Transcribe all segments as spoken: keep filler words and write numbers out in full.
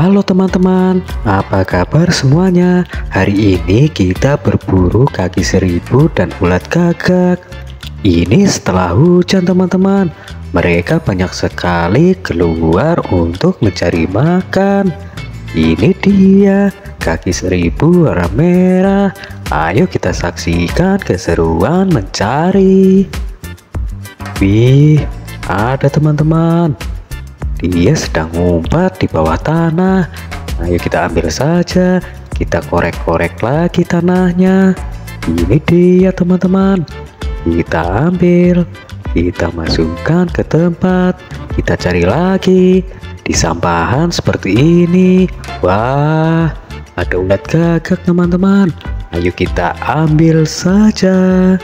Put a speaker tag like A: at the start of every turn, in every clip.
A: Halo teman-teman, apa kabar semuanya? Hari ini kita berburu kaki seribu dan ulat gagak. Ini setelah hujan teman-teman. Mereka banyak sekali keluar untuk mencari makan. Ini dia kaki seribu warna merah. Ayo kita saksikan keseruan mencari. Wih, ada teman-teman. Dia sedang ngumpat di bawah tanah. Ayo kita ambil saja. Kita korek-korek lagi tanahnya. Ini dia teman-teman. Kita ambil. Kita masukkan ke tempat. Kita cari lagi. Di sampahan seperti ini. Wah, ada ulat gagak teman-teman. Ayo kita ambil saja.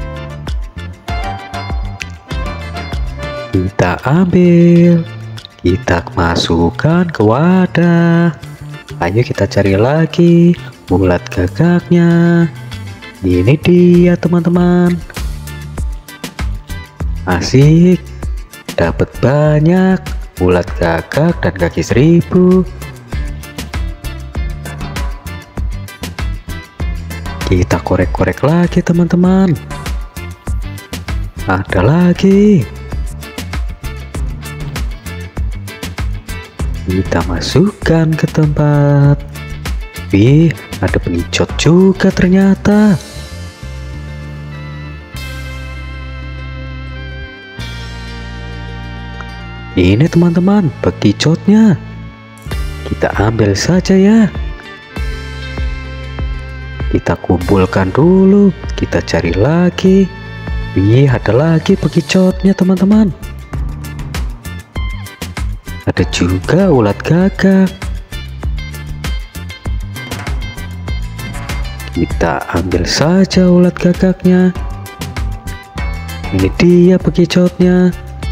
A: Kita ambil. Kita masukkan ke wadah. Ayo kita cari lagi ulat gagaknya. Ini dia teman-teman. Asik. Dapat banyak ulat gagak dan kaki seribu. Kita korek-korek lagi teman-teman. Ada lagi. Kita masukkan ke tempat. Wih, ada pengecut juga ternyata. Ini teman-teman, bekicotnya. Kita ambil saja ya. Kita kumpulkan dulu. Kita cari lagi. Wih, ada lagi bekicotnya teman-teman. Ada juga ulat gagak. Kita ambil saja ulat gagaknya. Ini dia bekicotnya.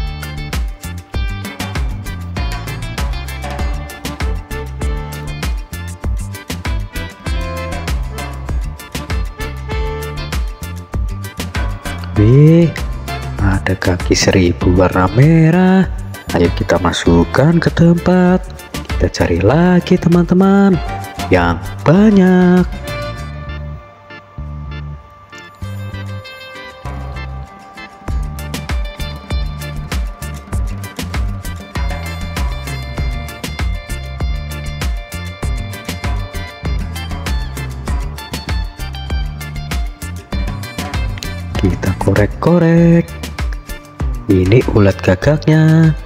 A: Wih, ada kaki seribu warna merah. Ayo kita masukkan ke tempat. Kita cari lagi teman-teman yang banyak. Kita korek-korek. Ini ulat gagaknya.